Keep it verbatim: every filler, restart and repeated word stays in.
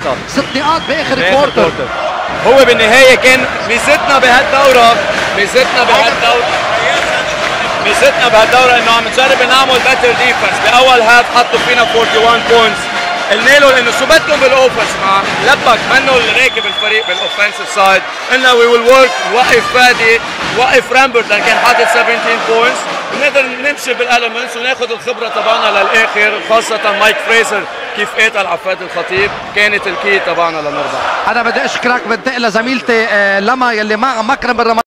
ست نقاط باخر كوارتر. هو بالنهايه كان ميزتنا بهالدوره ميزتنا بهالدوره ميزتنا بهالدوره انه عم نجرب نعمل بيتر ديفنس. باول هاف حطوا فينا واحد وأربعين بوينتس، قلنا لهم انه شو بدكم بالاوفنس، مع لبك منه راكب الفريق بالاوفنسيف سايد، قلنا وي ويل ورك، نوقف فادي، نوقف رامبرت لان كان حاطط سبعتاشر بوينتس، ونقدر نمشي بالالمنتس وناخذ الخبره تبعنا للاخر، خاصه مايك فريزر كيف قاتل عفاد الخطيب كانت الكي تبعنا لنربح. انا بدي اشكرك، بنتقل لزميلتي لما يلي مع مكرم بالرمضان.